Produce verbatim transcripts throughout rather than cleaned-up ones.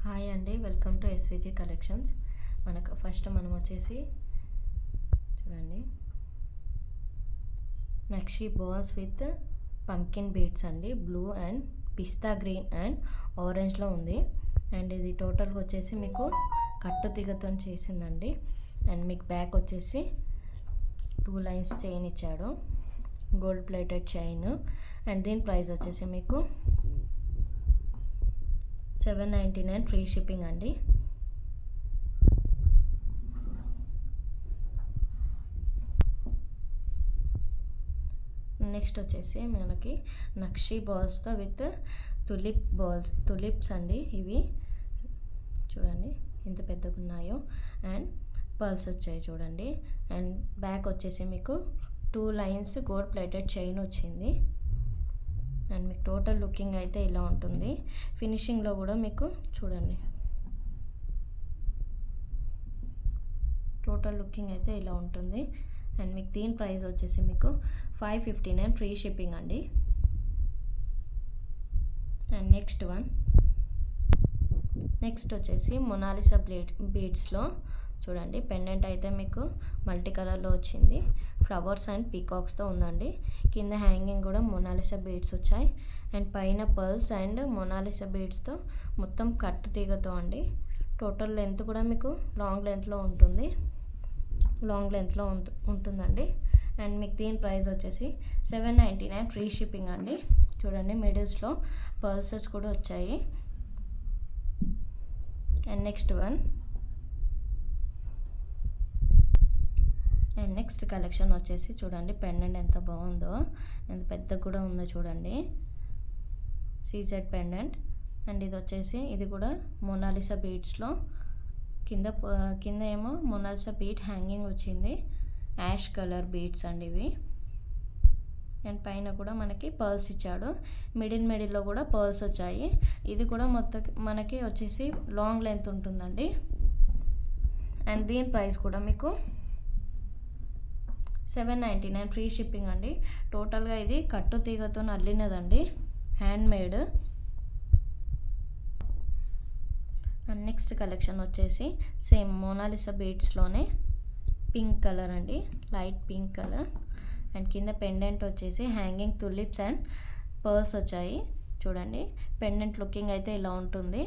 Hi అండి, welcome to SVG collections. మనకు first మనం వచ్చేసి చూడండి nakshi balls with pumpkin beads అండి. Blue and pista green and ఆరెంజ్లో ఉంది. అండ్ ఇది టోటల్గా వచ్చేసి మీకు కట్టు తీగతో చేసిందండి. అండ్ మీకు బ్యాక్ వచ్చేసి టూ లైన్స్ చైన్ ఇచ్చాడు, గోల్డ్ ప్లేటెడ్ చైన్. అండ్ దీని ప్రైస్ వచ్చేసి మీకు seven ninety nine free shipping అండి. నెక్స్ట్ వచ్చేసి మనకి నక్షి బాల్స్తో విత్ తులిప్ బాల్స్ తులిప్స్ అండి. ఇవి చూడండి ఎంత పెద్దగా ఉన్నాయో. అండ్ పర్ల్స్ వచ్చాయి చూడండి. అండ్ బ్యాక్ వచ్చేసి మీకు two lines gold plated chain వచ్చింది. అండ్ మీకు టోటల్ లుకింగ్ అయితే ఇలా ఉంటుంది. ఫినిషింగ్లో కూడా మీకు చూడండి టోటల్ లుకింగ్ అయితే ఇలా ఉంటుంది. అండ్ మీకు దీని ప్రైస్ వచ్చేసి మీకు five fifty nine free shipping అండి. అండ్ నెక్స్ట్ వన్ నెక్స్ట్ వచ్చేసి మొనాలిసా బ్లేడ్ బీడ్స్లో చూడండి పెండెంట్ అయితే మీకు మల్టీ కలర్లో వచ్చింది. ఫ్లవర్స్ అండ్ పీకాక్స్తో ఉందండి. కింద హ్యాంగింగ్ కూడా మొనాలిసా బీడ్స్ వచ్చాయి. అండ్ పైన పర్ల్స్ అండ్ మొనాలిసా బీడ్స్తో మొత్తం కట్టు తీగతో అండి. టోటల్ లెంత్ కూడా మీకు లాంగ్ లెంత్లో ఉంటుంది లాంగ్ లెంత్లో ఉంటుందండి. అండ్ మీకు దీని ప్రైస్ వచ్చేసి seven ninety nine free shipping అండి. చూడండి మిడిల్స్లో పర్ల్సెస్ కూడా వచ్చాయి. And next one and next collection వచ్చేసి చూడండి పెండెంట్ ఎంత బాగుందో, ఎంత పెద్దగా కూడా ఉందో చూడండి. CZ pendant. అండ్ ఇది వచ్చేసి ఇది కూడా మొనాలిసా బీడ్స్లో కింద కింద ఏమో మొనాలిసా బీడ్ హ్యాంగింగ్ వచ్చింది. యాష్ కలర్ బీడ్స్ అండి ఇవి. అండ్ పైన కూడా మనకి పర్ల్స్ ఇచ్చాడు. మిడిల్ మిడిల్లో కూడా పర్ల్స్ వచ్చాయి. ఇది కూడా మొత్తం మనకి వచ్చేసి లాంగ్ లెంత్ ఉంటుందండి. అండ్ దీని ప్రైస్ కూడా మీకు seven ninety nine free shipping అండి. టోటల్గా ఇది కట్టు తీగతో అల్లినదండి, hand made. And next collection వచ్చేసి సేమ్ మోనాలిసా బీడ్స్లోనే పింక్ కలర్ అండి, లైట్ పింక్ కలర్. అండ్ కింద పెండెంట్ వచ్చేసి హ్యాంగింగ్ తులిప్స్ అండ్ పర్ల్స్ వచ్చాయి చూడండి. పెండెంట్ లుకింగ్ అయితే ఇలా ఉంటుంది.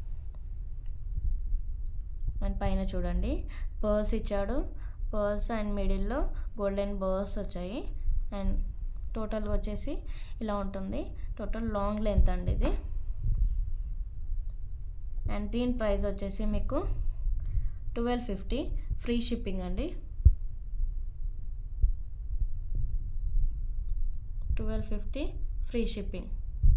అండ్ పైన చూడండి పర్ల్స్ ఇచ్చాడు. పర్ల్స్ అండ్ మిడిల్లో గోల్డెన్ బర్స్ వచ్చాయి. అండ్ టోటల్ వచ్చేసి ఇలా ఉంటుంది. టోటల్ లాంగ్ లెంత్ అండి ఇది. అండ్ దీని ప్రైస్ వచ్చేసి మీకు ట్వెల్వ్ ఫిఫ్టీ ఫ్రీ షిప్పింగ్ అండి. Twelve fifty free shipping.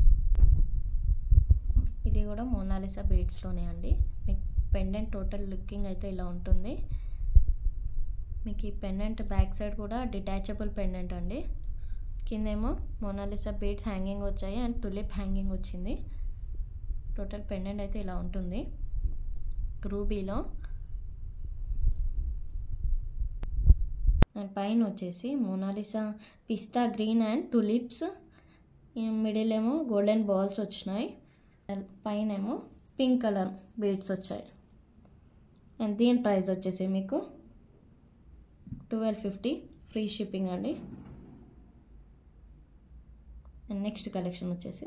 ఇది కూడా మోనాలిసా బీడ్స్లోనే అండి. మీకు పెండెంట్ టోటల్ లుకింగ్ అయితే ఇలా ఉంటుంది. మీకు ఈ పెండెంట్ బ్యాక్ సైడ్ కూడా డిటాచబుల్ పెండెంట్ అండి. కిందేమో మోనాలిసా బీడ్స్ హ్యాంగింగ్ వచ్చాయి అండ్ తులిప్ హ్యాంగింగ్ వచ్చింది. టోటల్ పెండెంట్ అయితే ఇలా ఉంటుంది రూబీలో. అండ్ పైన వచ్చేసి Mona Lisa pista green and tulips. Middle ఏమో గోల్డెన్ బాల్స్ వచ్చినాయి. అండ్ పైన ఏమో పింక్ కలర్ బీడ్స్ వచ్చాయి. అండ్ దీని ప్రైస్ వచ్చేసి మీకు ట్వెల్వ్ ఫిఫ్టీ ఫ్రీ షిప్పింగ్ అండి. అండ్ నెక్స్ట్ కలెక్షన్ వచ్చేసి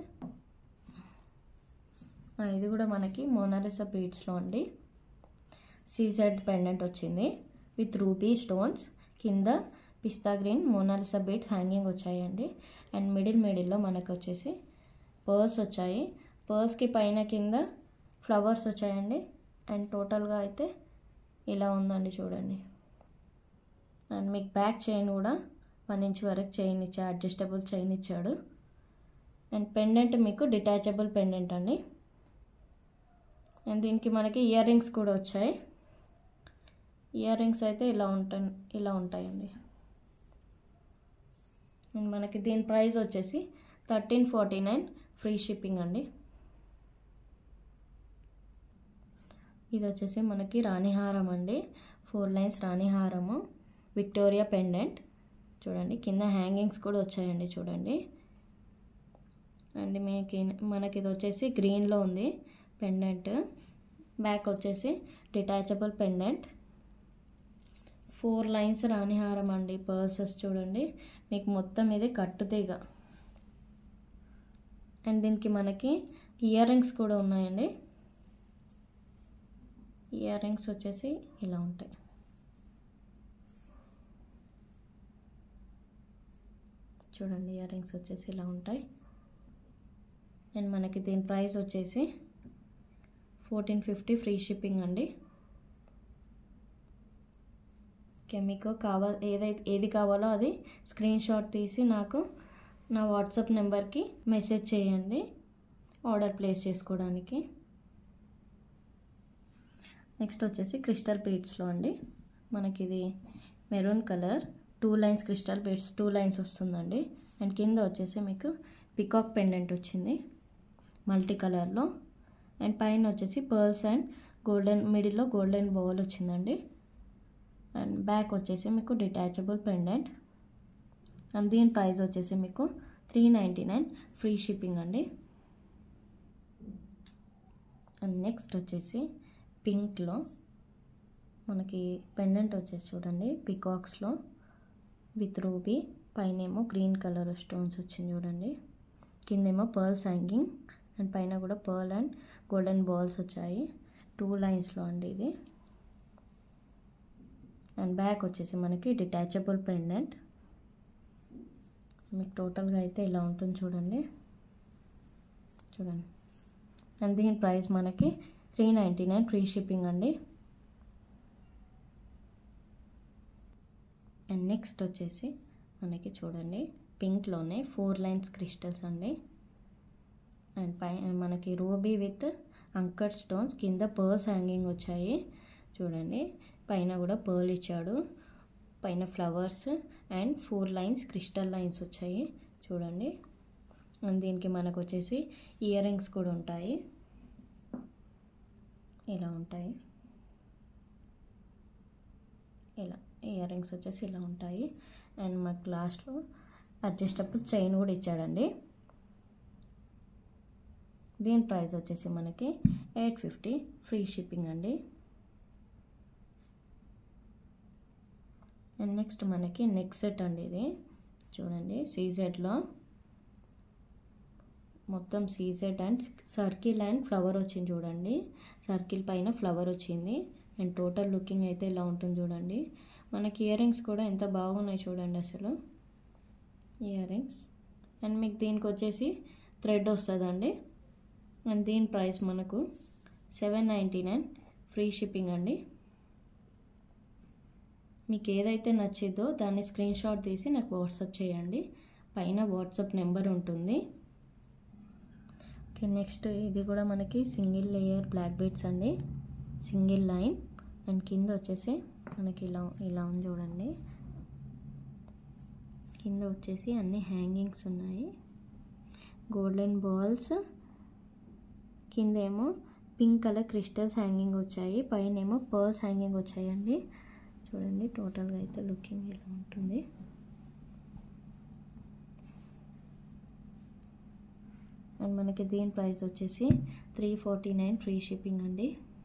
ఇది కూడా మనకి మోనాలిసా బీడ్స్లో అండి. సీజెడ్ పెండెంట్ వచ్చింది విత్ రూబీ స్టోన్స్. కింద pista green Mona Lisa beads hanging వచ్చాయండి. అండ్ మిడిల్ మిడిల్లో మనకు వచ్చేసి పర్ల్స్ వచ్చాయి. పర్ల్స్కి పైన కింద ఫ్లవర్స్ వచ్చాయండి. అండ్ టోటల్గా అయితే ఇలా ఉందండి చూడండి. అండ్ మీకు బ్యాక్ చైన్ కూడా వన్ ఇంచ్ వరకు చైన్ ఇచ్చాడు, అడ్జస్టబుల్ చైన్ ఇచ్చాడు. అండ్ పెండెంట్ మీకు డిటాచబుల్ పెండెంట్ అండి. అండ్ దీనికి మనకి ఇయర్ రింగ్స్ కూడా వచ్చాయి. ఇయర్ రింగ్స్ అయితే ఇలా ఉంటాయి ఇలా ఉంటాయండి. అండ్ మనకి దీని ప్రైస్ వచ్చేసి thirteen forty nine free shipping అండి. ఇది వచ్చేసి మనకి రాణిహారం అండి. ఫోర్ లైన్స్ రాణిహారము, విక్టోరియా పెండెంట్ చూడండి. కింద హ్యాంగింగ్స్ కూడా వచ్చాయండి చూడండి. అండ్ మీకు మనకి ఇది వచ్చేసి గ్రీన్లో ఉంది పెండెంట్. బ్యాక్ వచ్చేసి డిటాచబుల్ పెండెంట్, ఫోర్ లైన్స్ రాణిహారం అండి. పర్సెస్ చూడండి మీకు మొత్తం ఇది కట్టుతీగ. అండ్ దీనికి మనకి ఇయర్ రింగ్స్ కూడా ఉన్నాయండి. ఇయర్ రింగ్స్ వచ్చేసి ఇలా ఉంటాయి. చూడండి ఇయర్ రింగ్స్ వచ్చేసి ఇలా ఉంటాయి. అండ్ మనకి దీని ప్రైస్ వచ్చేసి ఫోర్టీన్ ఫిఫ్టీ ఫ్రీ షిప్పింగ్ అండి. ఓకే, మీకు కావాలి ఏదైతే ఏది కావాలో అది స్క్రీన్ షాట్ తీసి నాకు నా వాట్సాప్ నెంబర్కి మెసేజ్ చేయండి ఆర్డర్ ప్లేస్ చేసుకోవడానికి. నెక్స్ట్ వచ్చేసి క్రిస్టల్ బీడ్స్లో అండి. మనకి ఇది maroon colour two lines crystal beads two lines వస్తుందండి. అండ్ కింద వచ్చేసి మీకు పికాక్ పెండెంట్ వచ్చింది మల్టీ కలర్లో. అండ్ పైన వచ్చేసి పర్ల్స్ అండ్ గోల్డెన్ మిడిల్లో గోల్డెన్ బౌల్ వచ్చిందండి. అండ్ బ్యాక్ వచ్చేసి మీకు డిటాచబుల్ పెండెంట్. అండ్ దీని ప్రైస్ వచ్చేసి మీకు three ninety nine free shipping అండి. అండ్ నెక్స్ట్ వచ్చేసి పింక్లో మనకి పెండెంట్ వచ్చేసి చూడండి పికాక్స్లో విత్ రూబీ, పైన ఏమో గ్రీన్ కలర్ స్టోన్స్ వచ్చింది చూడండి. కిందేమో పర్ల్స్ హ్యాంగింగ్ అండ్ పైన కూడా పర్ల్ అండ్ గోల్డెన్ బాల్స్ వచ్చాయి టూ లైన్స్లో అండి ఇది. అండ్ బ్యాక్ వచ్చేసి మనకి డిటాచబుల్ పెండెంట్. మీకు టోటల్గా అయితే ఇలా ఉంటుంది చూడండి చూడండి అండ్ దీని ప్రైస్ మనకి three ninety nine free shipping అండి. అండ్ నెక్స్ట్ వచ్చేసి మనకి చూడండి పింక్లోనే ఫోర్ లైన్స్ క్రిస్టల్స్ అండి. అండ్ పై మనకి రూబీ విత్ అంకర్ స్టోన్స్, కింద పర్ల్స్ హ్యాంగింగ్ వచ్చాయి చూడండి. పైన కూడా పర్ల్ ఇచ్చాడు, పైన flowers and four lines crystal lines వచ్చాయి చూడండి. అండ్ దీనికి మనకు వచ్చేసి ఇయర్ రింగ్స్ కూడా ఉంటాయి, ఇలా ఉంటాయి. ఇలా ఇయర్ రింగ్స్ వచ్చేసి ఇలా ఉంటాయి. అండ్ మాకు లాస్ట్లో అడ్జస్టబుల్ చైన్ కూడా ఇచ్చాడండి. దీని ప్రైస్ వచ్చేసి మనకి ఎయిట్ ఫిఫ్టీ ఫ్రీ షిప్పింగ్ అండి. అండ్ నెక్స్ట్ మనకి నెక్ సెట్ అండి. ఇది చూడండి సీజెడ్లో మొత్తం CZ and circle and flower వచ్చింది చూడండి. సర్కిల్ పైన ఫ్లవర్ వచ్చింది. అండ్ టోటల్ లుకింగ్ అయితే ఇలా ఉంటుంది చూడండి. మనకి ఇయర్ రింగ్స్ కూడా ఎంత బాగున్నాయి చూడండి అసలు ఇయర్ రింగ్స్. అండ్ మీకు దీనికి వచ్చేసి థ్రెడ్ వస్తుందండి. అండ్ దీని ప్రైస్ మనకు seven ninety nine free shipping అండి. మీకు ఏదైతే నచ్చిద్దో దాన్ని స్క్రీన్ షాట్ తీసి నాకు వాట్సాప్ చేయండి, పైన వాట్సాప్ నెంబర్ ఉంటుంది. ఓకే, నెక్స్ట్ ఇది కూడా మనకి సింగిల్ లేయర్ బ్లాక్ బీడ్స్ అండి, సింగిల్ లైన్. అండ్ కింద వచ్చేసి మనకి ఇలా ఇలా ఉంది చూడండి. కింద వచ్చేసి అన్ని హ్యాంగింగ్స్ ఉన్నాయి, గోల్డెన్ బాల్స్, కింద ఏమో పింక్ కలర్ క్రిస్టల్స్ హ్యాంగింగ్ వచ్చాయి, పైన ఏమో పర్ల్స్ హ్యాంగింగ్ వచ్చాయండి చూడండి. టోటల్గా అయితే లుకింగ్ ఇలా ఉంటుంది. అండ్ మనకి దీని ప్రైస్ వచ్చేసి three forty nine free shipping అండి.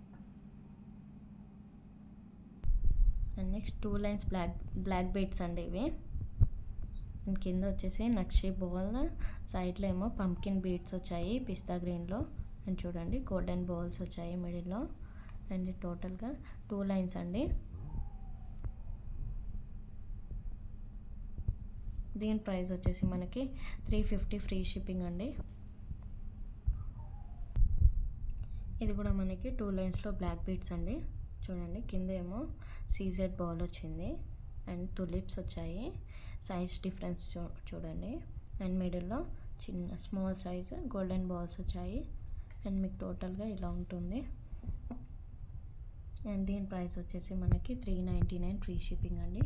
And next two lines black black beads అండి ఇవి. అండ్ కింద వచ్చేసి నక్షి బాల్, సైడ్లో ఏమో పంకిన్ బీడ్స్ వచ్చాయి పిస్తా గ్రీన్లో. అండ్ చూడండి గోల్డెన్ బాల్స్ వచ్చాయి మిడిల్లో. అండ్ టోటల్గా టూ లైన్స్ అండి. దీని ప్రైస్ వచ్చేసి మనకి త్రీ ఫిఫ్టీ ఫ్రీ షిప్పింగ్ అండి. ఇది కూడా మనకి టూ లైన్స్లో బ్లాక్ బీడ్స్ అండి చూడండి. కింద ఏమో సీజెడ్ బాల్ వచ్చింది అండ్ టులిప్స్ వచ్చాయి, సైజ్ డిఫరెన్స్ చూ చూడండి. అండ్ మిడిల్లో చిన్న స్మాల్ సైజ్ గోల్డెన్ బాల్స్ వచ్చాయి. అండ్ మీకు టోటల్గా ఇలా ఉంటుంది. అండ్ దీని ప్రైస్ వచ్చేసి మనకి three ninety nine free shipping అండి.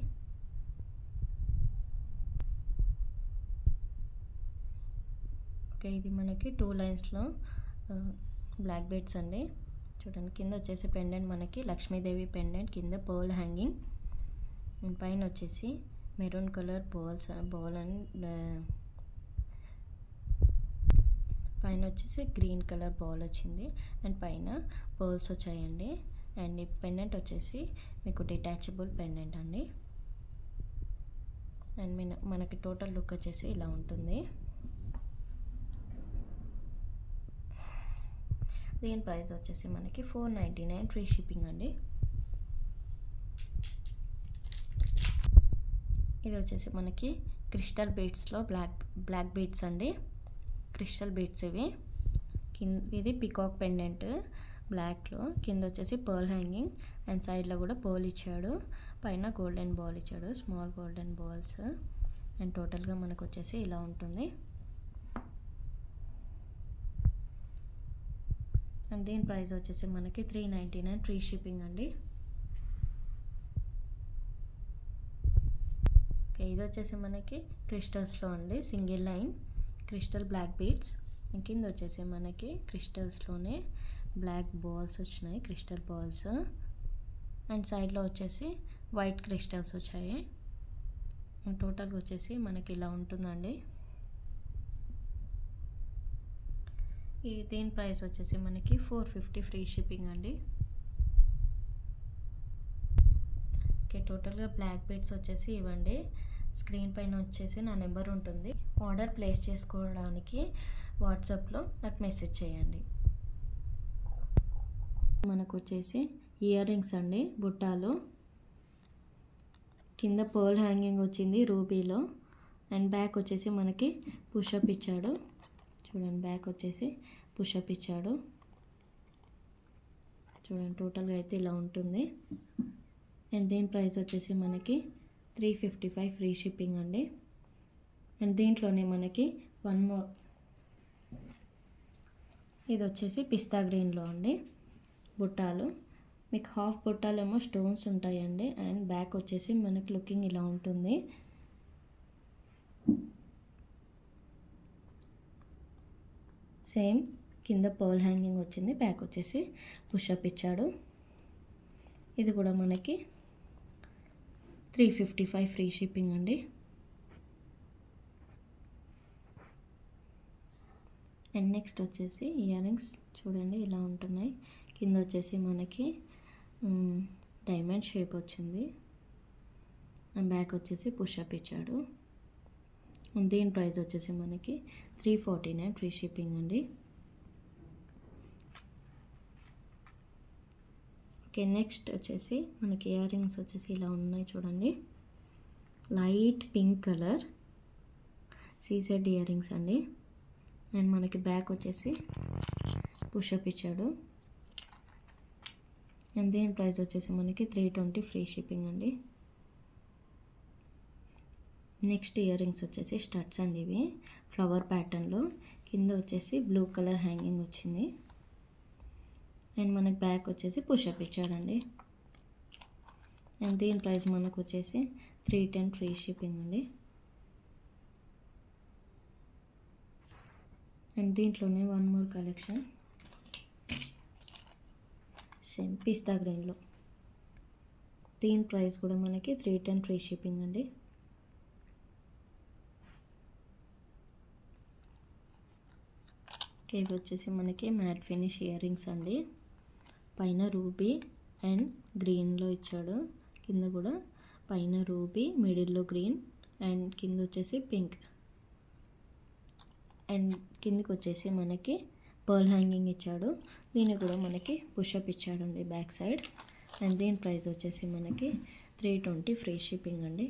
ఓకే, ఇది మనకి టూ లైన్స్లో బ్లాక్ బీడ్స్ అండి చూడండి. కింద వచ్చేసి పెండెంట్ మనకి లక్ష్మీదేవి పెండెంట్, కింద పర్ల్ హ్యాంగింగ్. పైన వచ్చేసి maroon colour balls ball and పైన వచ్చేసి గ్రీన్ కలర్ బాల్ వచ్చింది అండ్ పైన పర్ల్స్ వచ్చాయండి. అండ్ ఈ పెండెంట్ వచ్చేసి మీకు డిటాచబుల్ పెండెంట్ అండి. అండ్ మన మనకి టోటల్ లుక్ వచ్చేసి ఇలా ఉంటుంది. దీని ప్రైస్ వచ్చేసి మనకి four ninety nine free shipping అండి. ఇది వచ్చేసి మనకి క్రిస్టల్ బీడ్స్లో బ్లాక్ బ్లాక్ బీడ్స్ అండి. క్రిస్టల్ బీడ్స్ ఇవి. కింద ఇది పికాక్ పెండెంట్ బ్లాక్లో, కింద వచ్చేసి పర్ల్ హ్యాంగింగ్ అండ్ సైడ్లో కూడా పర్ల్ ఇచ్చాడు, పైన గోల్డెన్ బాల్ ఇచ్చాడు, స్మాల్ గోల్డెన్ బాల్స్. అండ్ టోటల్గా మనకు వచ్చేసి ఇలా ఉంటుంది. అండ్ దీని ప్రైస్ వచ్చేసి మనకి three ninety nine free shipping అండి. ఓకే, ఇది వచ్చేసి మనకి క్రిస్టల్స్లో అండి, single line crystal black beads. కింద వచ్చేసి మనకి క్రిస్టల్స్లోనే బ్లాక్ బాల్స్ వచ్చినాయి, క్రిస్టల్ బాల్స్. అండ్ సైడ్లో వచ్చేసి వైట్ క్రిస్టల్స్ వచ్చాయి. టోటల్గా వచ్చేసి మనకి ఇలా ఉంటుందండి. ఈ దీని ప్రైస్ వచ్చేసి మనకి ఫోర్ ఫిఫ్టీ ఫ్రీ షిప్పింగ్ అండి. ఓకే, టోటల్గా బ్లాక్ బీడ్స్ వచ్చేసి ఇవ్వండి. స్క్రీన్ పైన వచ్చేసి నా నెంబర్ ఉంటుంది. ఆర్డర్ ప్లేస్ చేసుకోవడానికి వాట్సాప్లో నాకు మెసేజ్ చేయండి. మనకు వచ్చేసి ఇయర్ రింగ్స్ అండి, బుట్టాలు. కింద పర్ల్ హ్యాంగింగ్ వచ్చింది రూబీలో. అండ్ బ్యాక్ వచ్చేసి మనకి పుషప్ ఇచ్చాడు. చూడండి, బ్యాక్ వచ్చేసి పుషప్ ఇచ్చాడు. చూడండి, టోటల్గా అయితే ఇలా ఉంటుంది. అండ్ దీని ప్రైస్ వచ్చేసి మనకి three fifty five free shipping అండి. అండ్ దీంట్లోనే మనకి వన్ మోర్, ఇది వచ్చేసి పిస్తా గ్రీన్లో అండి బుట్టాలు. మీకు హాఫ్ బుట్టాలు ఏమో స్టోన్స్ ఉంటాయండి. అండ్ బ్యాక్ వచ్చేసి మనకి లుకింగ్ ఇలా ఉంటుంది. సేమ్ కింద పర్ల్ హ్యాంగింగ్ వచ్చింది, బ్యాక్ వచ్చేసి పుషప్ ఇచ్చాడు. ఇది కూడా మనకి three fifty five free shipping అండి. అండ్ నెక్స్ట్ వచ్చేసి ఇయర్ రింగ్స్ చూడండి ఇలా ఉంటున్నాయి. కింద వచ్చేసి మనకి డైమండ్ షేప్ వచ్చింది. అండ్ బ్యాక్ వచ్చేసి పుషప్ ఇచ్చాడు. దీని ప్రైస్ వచ్చేసి మనకి three forty nine free shipping అండి. ఓకే, నెక్స్ట్ వచ్చేసి మనకి ఇయర్ రింగ్స్ వచ్చేసి ఇలా ఉన్నాయి చూడండి. Light pink colour CZ earrings అండి. అండ్ మనకి బ్యాక్ వచ్చేసి పుషప్ ఇచ్చాడు. అండ్ దీని ప్రైస్ వచ్చేసి మనకి త్రీ ట్వంటీ ఫ్రీ షిప్పింగ్ అండి. నెక్స్ట్ ఇయర్ రింగ్స్ వచ్చేసి స్టడ్స్ అండి. ఇవి ఫ్లవర్ ప్యాటర్న్లో, కింద వచ్చేసి బ్లూ కలర్ హ్యాంగింగ్ వచ్చింది. అండ్ మనకి బ్యాక్ వచ్చేసి పుషప్ ఇచ్చాడండి. అండ్ దీని ప్రైస్ మనకు వచ్చేసి త్రీ టెన్ ఫ్రీ షిప్పింగ్ అండి. అండ్ దీంట్లోనే వన్ మోర్ కలెక్షన్, సేమ్ పిస్తా గ్రీన్లో. దీని ప్రైస్ కూడా మనకి త్రీ టెన్ ఫ్రీ షిప్పింగ్ అండి. ఓకే, ఇవి వచ్చేసి మనకి మ్యాట్ ఫినిష్ ఇయర్ రింగ్స్ అండి. పైన రూబీ అండ్ గ్రీన్లో ఇచ్చాడు, కింద కూడా పైన రూబీ, మిడిల్లో గ్రీన్ అండ్ కింద వచ్చేసి పింక్. అండ్ కిందకి వచ్చేసి మనకి పర్ల్ హ్యాంగింగ్ ఇచ్చాడు. దీన్ని కూడా మనకి పుషప్ ఇచ్చాడండి బ్యాక్ సైడ్. అండ్ దీని ప్రైస్ వచ్చేసి మనకి త్రీ ట్వంటీ ఫ్రీ షిప్పింగ్ అండి.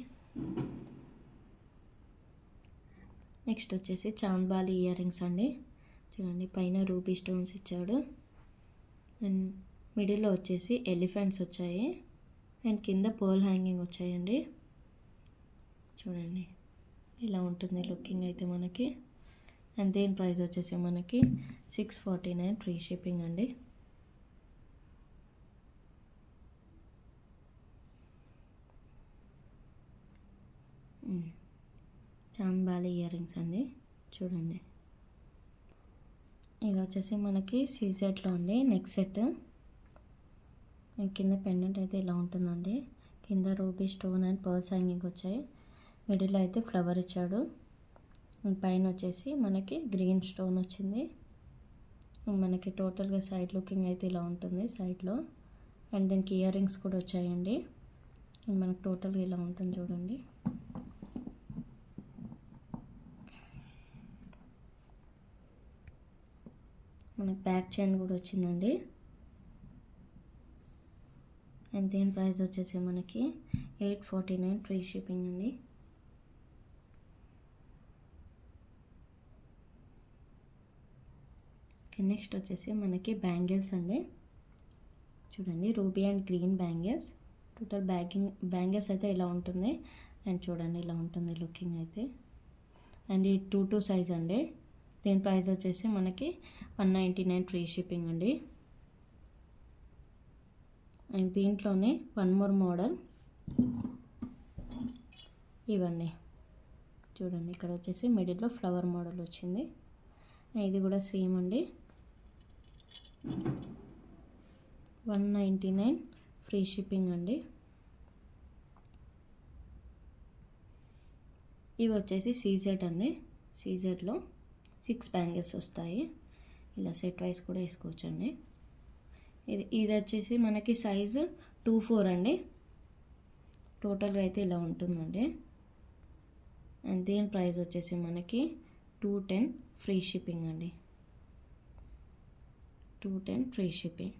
నెక్స్ట్ వచ్చేసి చాంద్బాలి ఇయర్ రింగ్స్ అండి. చూడండి, పైన రూబీ స్టోన్స్ ఇచ్చాడు. అండ్ మిడిల్లో వచ్చేసి ఎలిఫెంట్స్ వచ్చాయి. అండ్ కింద పర్ల్ హ్యాంగింగ్ వచ్చాయండి. చూడండి, ఇలా ఉంటుంది లుకింగ్ అయితే మనకి. అండ్ దీని ప్రైస్ వచ్చేసి మనకి six forty nine free shipping అండి. చాంద్బాలి ఇయర్ రింగ్స్ అండి. చూడండి, ఇది వచ్చేసి మనకి సీ సెట్లో అండి, నెక్ సెట్. కింద పెండెంట్ అయితే ఇలా ఉంటుందండి. కింద ruby stone and pearls hanging వచ్చాయి. మిడిల్లో అయితే ఫ్లవర్ ఇచ్చాడు. పైన వచ్చేసి మనకి గ్రీన్ స్టోన్ వచ్చింది. మనకి టోటల్గా సైడ్ లుకింగ్ అయితే ఇలా ఉంటుంది సైడ్లో. అండ్ దీనికి ఇయర్ రింగ్స్ కూడా వచ్చాయండి. మనకు టోటల్గా ఇలా ఉంటుంది చూడండి. మనకి బ్యాక్ చైన్ కూడా వచ్చిందండి. అండ్ దీని ప్రైస్ వచ్చేసి మనకి eight forty nine free shipping అండి. ఓకే, నెక్స్ట్ వచ్చేసి మనకి బ్యాంగిల్స్ అండి. చూడండి, ruby and green bangles. Total bagging bangles అయితే ఇలా ఉంటుంది. అండ్ చూడండి ఇలా ఉంటుంది లుకింగ్ అయితే. అండ్ ఈ టూ టూ సైజ్ అండి. దీని ప్రైస్ వచ్చేసి మనకి one ninety nine free shipping అండి. అండ్ దీంట్లోనే వన్ మోర్ మోడల్ ఇవ్వండి. చూడండి, ఇక్కడ వచ్చేసి మిడిల్లో ఫ్లవర్ మోడల్ వచ్చింది. ఇది కూడా సేమ్ అండి. One ninety nine free shipping అండి. ఇవి వచ్చేసి సీజెడ్ అండి. సీజెడ్లో సిక్స్ బ్యాంగిల్స్ వస్తాయి. ఇలా సెట్ వైజ్ కూడా వేసుకోవచ్చు అండి. ఇది ఇది వచ్చేసి మనకి సైజు టూ ఫోర్ అండి. టోటల్గా అయితే ఇలా ఉంటుందండి. అండ్ దీని ప్రైస్ వచ్చేసి మనకి టూ టెన్ ఫ్రీ షిప్పింగ్ అండి. Two ten free shipping.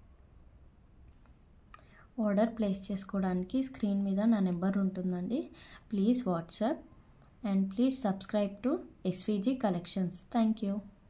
Order place చేసుకోవడానికి స్క్రీన్ మీద నా నెంబర్ ఉంటుందండి. Please WhatsApp and please subscribe to SVG collections. Thank you.